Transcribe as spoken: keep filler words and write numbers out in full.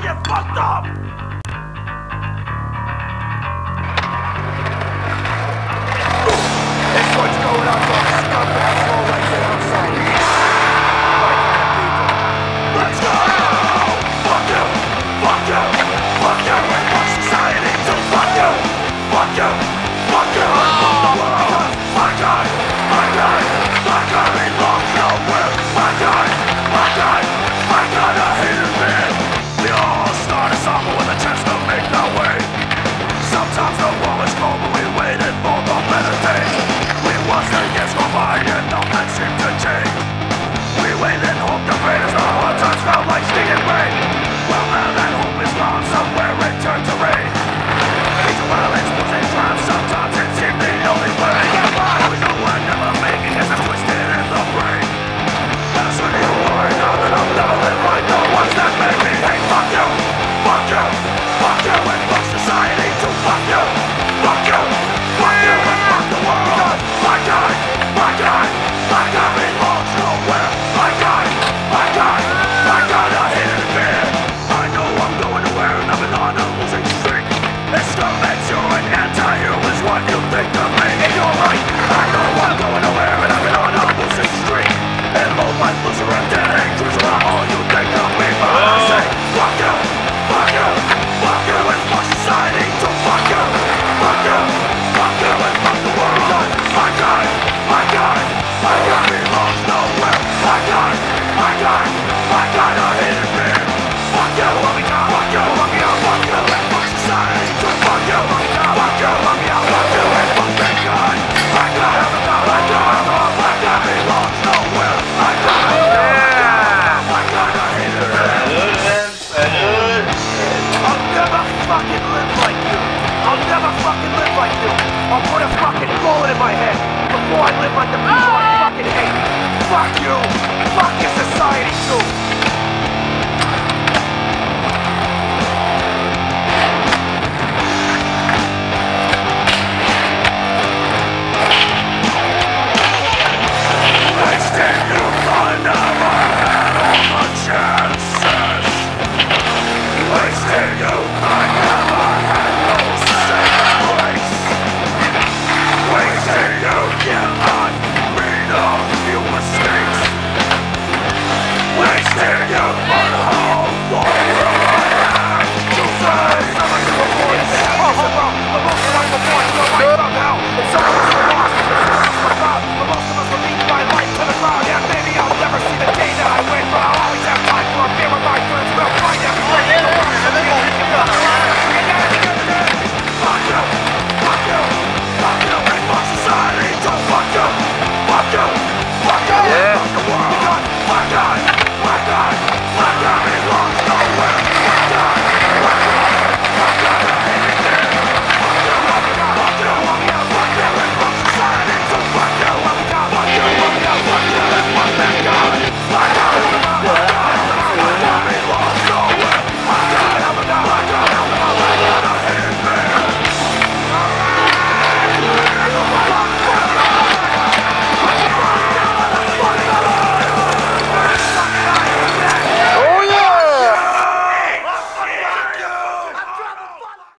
get fucked up! This one's going out to our scumbags all right there outside. My kind of people. Let's go! Fuck you! Fuck you! Fuck you! And fuck society too! Fuck you! Fuck you! Fuck you! And fuck the world! My God! My God! My God belongs nowhere! My God! My God! My God, I hate it, man! We all started somewhere with a chance to make our way. Sometimes the wall is cold, but we waited for the better days. We watched the years go by and nothing seemed to change. We waited and hoped the fate as the hard times felt like stinging rain. Well, now that hope is gone, somewhere it turned to rain. Each violence was a triumph, sometimes it seemed the only way. We know we're never making as I'm twisted in the brain. That's when you worry now that I'll never live like the ones that made me hate. Fuck you! Fuck you! Fuck you and fuck society too! Fuck you! Fuck you! Fuck you and fuck the world! My God! My God! My God belongs nowhere! My God! My God! My God, I hate it again! I know I'm going nowhere and I've been on a losing streak. It's scumbags, you're an anti-hero is what you think of me. And you're right! I know I'm going nowhere and I've been on a losing streak. And low life loser and dead end cruiser are all you think of me. But I say, fuck you! Fuck you! Fuck you and fuck society too! Fuck you! Fuck you! Fuck you and fuck the world! My God! My God! My God belongs nowhere! My God! My God! My God, I hate it, man! Fuck you! Fuck you! Fuck you! Fuck you! Fuck you and fuck society too! Fuck you! Fuck you! Fuck you! Fuck you! Fuck you and fuck thank God! My God! My God! My God belongs nowhere! My God! My God, I hate it, man! I'll never fucking live like you! I'll never fucking live like you! I'll put a fucking bullet in my head before I live like the people I fucking hate! Fuck you!